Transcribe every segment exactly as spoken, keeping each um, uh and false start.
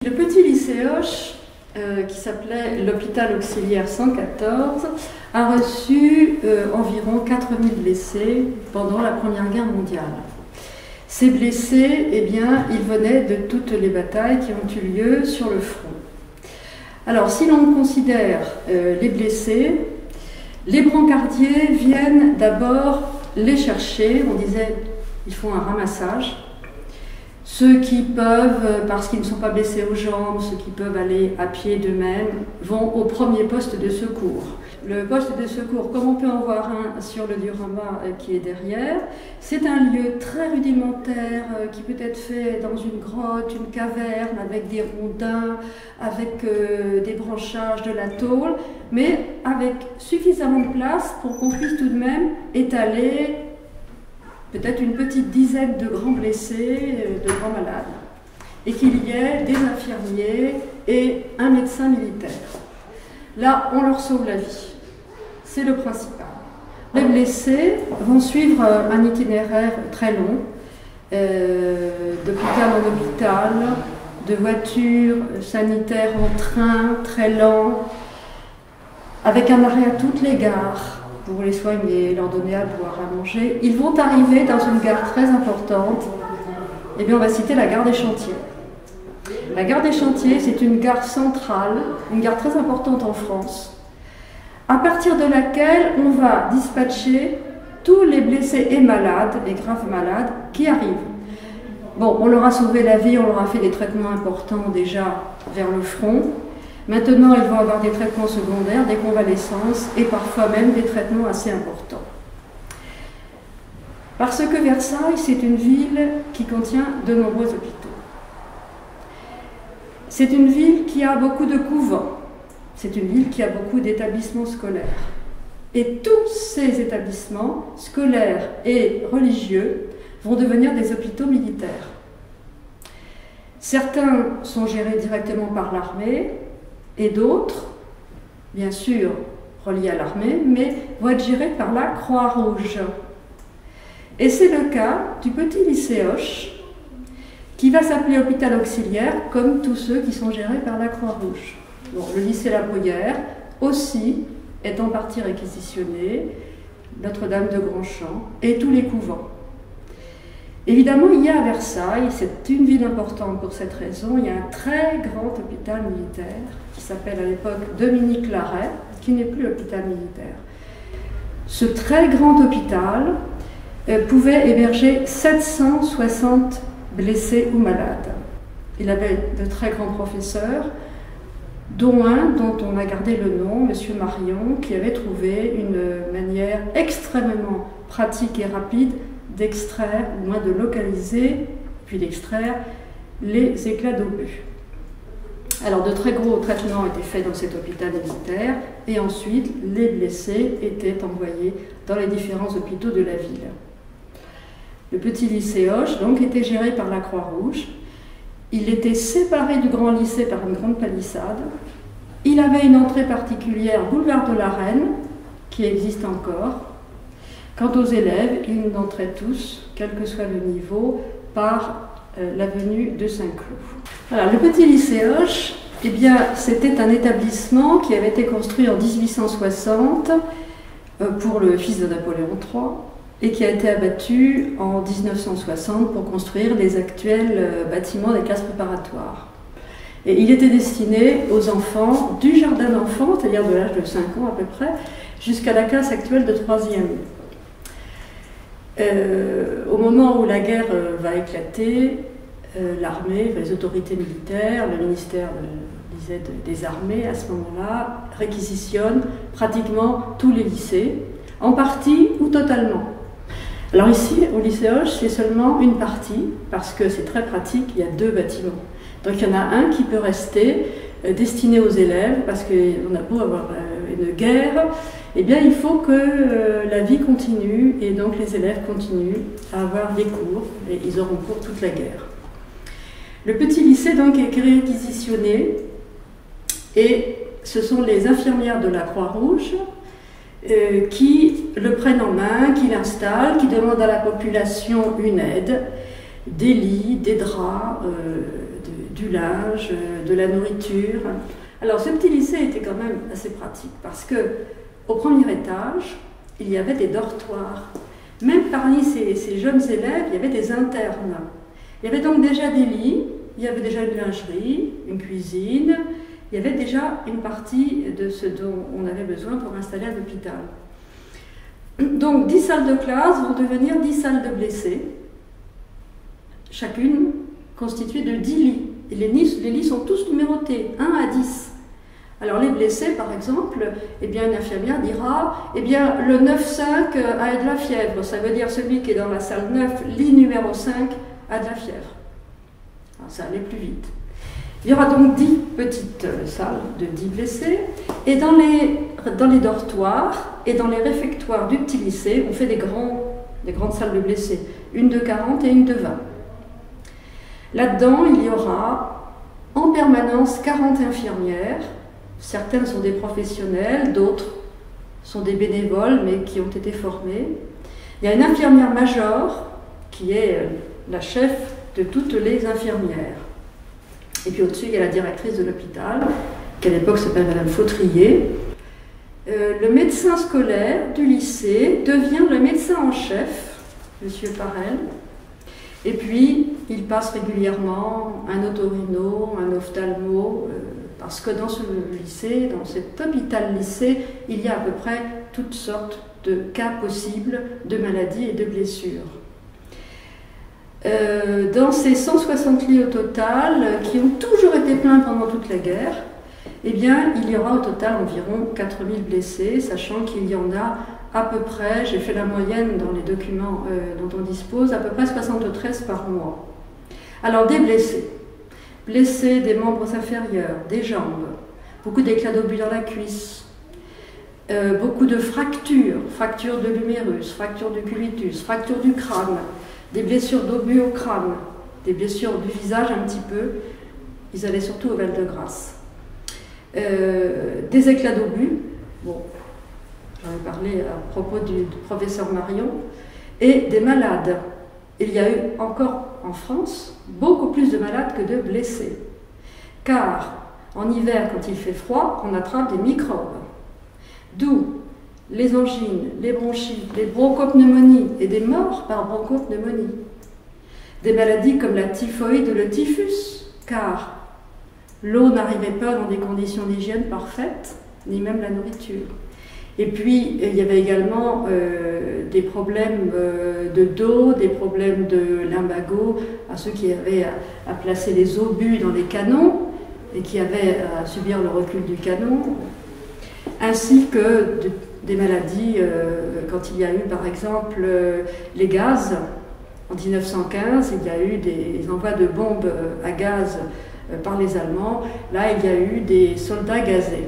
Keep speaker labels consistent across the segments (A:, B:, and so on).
A: Le petit lycée Hoche, euh, qui s'appelait l'hôpital auxiliaire cent quatorze, a reçu euh, environ quatre mille blessés pendant la Première Guerre mondiale. Ces blessés, eh bien, ils venaient de toutes les batailles qui ont eu lieu sur le front. Alors, si l'on considère euh, les blessés, les brancardiers viennent d'abord les chercher. On disait, ils font un ramassage. Ceux qui peuvent, parce qu'ils ne sont pas blessés aux jambes, ceux qui peuvent aller à pied d'eux-mêmes, vont au premier poste de secours. Le poste de secours, comme on peut en voir un sur le diorama qui est derrière, c'est un lieu très rudimentaire qui peut être fait dans une grotte, une caverne, avec des rondins, avec euh, des branchages, de la tôle, mais avec suffisamment de place pour qu'on puisse tout de même étaler peut-être une petite dizaine de grands blessés, de grands malades, et qu'il y ait des infirmiers et un médecin militaire. Là, on leur sauve la vie. C'est le principal. Les blessés vont suivre un itinéraire très long, euh, d'hôpital en hôpital, de voitures sanitaires en train, très lent, avec un arrêt à toutes les gares pour les soigner, leur donner à boire, à manger. Ils vont arriver dans une gare très importante. Eh bien, on va citer la gare des Chantiers. La gare des Chantiers, c'est une gare centrale, une gare très importante en France, à partir de laquelle on va dispatcher tous les blessés et malades, et graves malades, qui arrivent. Bon, on leur a sauvé la vie, on leur a fait des traitements importants déjà vers le front. Maintenant, ils vont avoir des traitements secondaires, des convalescences et parfois même des traitements assez importants. Parce que Versailles, c'est une ville qui contient de nombreux hôpitaux. C'est une ville qui a beaucoup de couvents. C'est une ville qui a beaucoup d'établissements scolaires. Et tous ces établissements, scolaires et religieux, vont devenir des hôpitaux militaires. Certains sont gérés directement par l'armée, et d'autres, bien sûr, reliés à l'armée, mais vont être gérés par la Croix-Rouge. Et c'est le cas du petit lycée Hoche, qui va s'appeler hôpital auxiliaire, comme tous ceux qui sont gérés par la Croix-Rouge. Bon, le lycée La Bruyère, aussi, est en partie réquisitionné, Notre-Dame de Grandchamp, et tous les couvents. Évidemment, il y a à Versailles, c'est une ville importante pour cette raison, il y a un très grand hôpital militaire qui s'appelle à l'époque Dominique Larrey, qui n'est plus hôpital militaire. Ce très grand hôpital euh, pouvait héberger sept cent soixante blessés ou malades. Il avait de très grands professeurs, dont un dont on a gardé le nom, M. Marion, qui avait trouvé une manière extrêmement pratique et rapide d'extraire, ou moins de localiser, puis d'extraire les éclats d'obus. Alors de très gros traitements étaient faits dans cet hôpital militaire, et ensuite les blessés étaient envoyés dans les différents hôpitaux de la ville. Le petit lycée Hoche, donc, était géré par la Croix-Rouge. Il était séparé du grand lycée par une grande palissade. Il avait une entrée particulière, boulevard de la Reine, qui existe encore. Quant aux élèves, ils entraient tous, quel que soit le niveau, par euh, l'avenue de Saint-Cloud. Voilà, le petit lycée Hoche, eh bien, c'était un établissement qui avait été construit en mille huit cent soixante euh, pour le fils de Napoléon trois et qui a été abattu en mille neuf cent soixante pour construire les actuels euh, bâtiments des classes préparatoires. Et il était destiné aux enfants du jardin d'enfants, c'est-à-dire de l'âge de cinq ans à peu près, jusqu'à la classe actuelle de troisième. Euh, au moment où la guerre euh, va éclater, euh, l'armée, les autorités militaires, le ministère de, disait, de, des armées à ce moment-là, réquisitionnent pratiquement tous les lycées, en partie ou totalement. Alors ici, au lycée Hoche, c'est seulement une partie, parce que c'est très pratique, il y a deux bâtiments. Donc il y en a un qui peut rester euh, destiné aux élèves, parce qu'on a beau avoir euh, une guerre, eh bien, il faut que euh, la vie continue et donc les élèves continuent à avoir des cours et ils auront cours toute la guerre. Le petit lycée donc est réquisitionné et ce sont les infirmières de la Croix-Rouge euh, qui le prennent en main, qui l'installent, qui demandent à la population une aide, des lits, des draps, euh, de, du linge, de la nourriture. Alors ce petit lycée était quand même assez pratique parce que au premier étage, il y avait des dortoirs. Même parmi ces, ces jeunes élèves, il y avait des internes. Il y avait donc déjà des lits, il y avait déjà une lingerie, une cuisine, il y avait déjà une partie de ce dont on avait besoin pour installer un hôpital. Donc dix salles de classe vont devenir dix salles de blessés, chacune constituée de dix lits. Et les lits, les lits sont tous numérotés, un à dix. Alors les blessés, par exemple, eh bien, une infirmière dira eh bien, le neuf cinq a de la fièvre. Ça veut dire celui qui est dans la salle neuf, lit numéro cinq, a de la fièvre. Alors, ça allait plus vite. Il y aura donc dix petites salles de dix blessés. Et dans les, dans les dortoirs et dans les réfectoires du petit lycée, on fait des, grands, des grandes salles de blessés. Une de quarante et une de vingt. Là-dedans, il y aura en permanence quarante infirmières. Certaines sont des professionnels, d'autres sont des bénévoles, mais qui ont été formés. Il y a une infirmière major, qui est la chef de toutes les infirmières. Et puis au-dessus, il y a la directrice de l'hôpital, qui à l'époque s'appelle Madame Fautrier. Euh, le médecin scolaire du lycée devient le médecin en chef, Monsieur Parel. Et puis, il passe régulièrement un otorino, un ophtalmo, euh, parce que dans ce lycée, dans cet hôpital-lycée, il y a à peu près toutes sortes de cas possibles de maladies et de blessures. Euh, dans ces cent soixante lits au total, qui ont toujours été pleins pendant toute la guerre, eh bien, il y aura au total environ quatre mille blessés, sachant qu'il y en a à peu près, j'ai fait la moyenne dans les documents euh, dont on dispose, à peu près soixante-treize par mois. Alors, des blessés. Blessés des membres inférieurs, des jambes, beaucoup d'éclats d'obus dans la cuisse, euh, beaucoup de fractures, fractures de l'humérus, fractures du cubitus, fractures du crâne, des blessures d'obus au crâne, des blessures du visage un petit peu, ils allaient surtout au Val-de-Grâce. Euh, des éclats d'obus, bon, j'en ai parlé à propos du, du professeur Marion, et des malades. Il y a eu encore en France beaucoup plus de malades que de blessés. Car en hiver, quand il fait froid, on attrape des microbes. D'où les angines, les bronchites, les bronchopneumonies et des morts par bronchopneumonie. Des maladies comme la typhoïde ou le typhus, car l'eau n'arrivait pas dans des conditions d'hygiène parfaites, ni même la nourriture. Et puis, il y avait également euh, des problèmes euh, de dos, des problèmes de lumbago, à ceux qui avaient à, à placer les obus dans les canons et qui avaient à subir le recul du canon, ainsi que de, des maladies, euh, quand il y a eu par exemple euh, les gaz. En mille neuf cent quinze, il y a eu des envois de bombes à gaz euh, par les Allemands. Là, il y a eu des soldats gazés.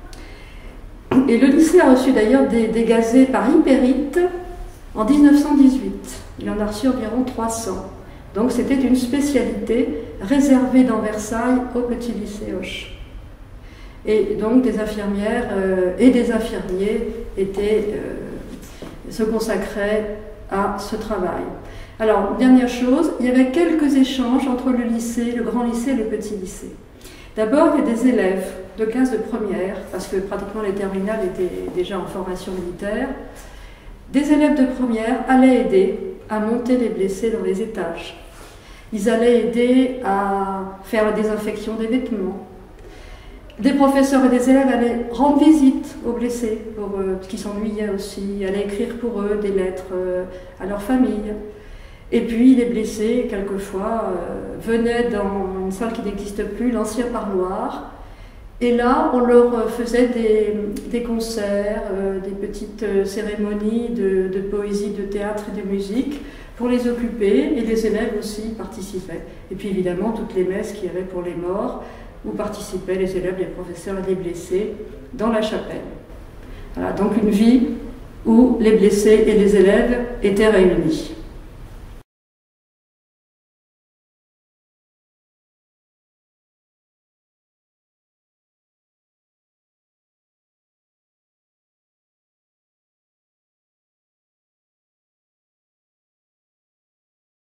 A: Et le lycée a reçu d'ailleurs des, des gazés par hypérite en mille neuf cent dix-huit. Il en a reçu environ trois cents. Donc c'était une spécialité réservée dans Versailles au petit lycée Hoche. Et donc des infirmières euh, et des infirmiers étaient, euh, se consacraient à ce travail. Alors, dernière chose, il y avait quelques échanges entre le lycée, le grand lycée et le petit lycée. D'abord, il y a des élèves de classe de première, parce que pratiquement les terminales étaient déjà en formation militaire. Des élèves de première allaient aider à monter les blessés dans les étages. Ils allaient aider à faire la désinfection des vêtements. Des professeurs et des élèves allaient rendre visite aux blessés, pour eux, qui s'ennuyaient aussi, allaient écrire pour eux des lettres euh, à leur famille. Et puis les blessés, quelquefois, euh, venaient dans une salle qui n'existe plus, l'ancien parloir, et là, on leur faisait des, des concerts, euh, des petites cérémonies de, de poésie, de théâtre et de musique pour les occuper, et les élèves aussi participaient. Et puis évidemment, toutes les messes qu'il y avait pour les morts, où participaient les élèves, les professeurs et les blessés dans la chapelle. Voilà, donc une vie où les blessés et les élèves étaient réunis.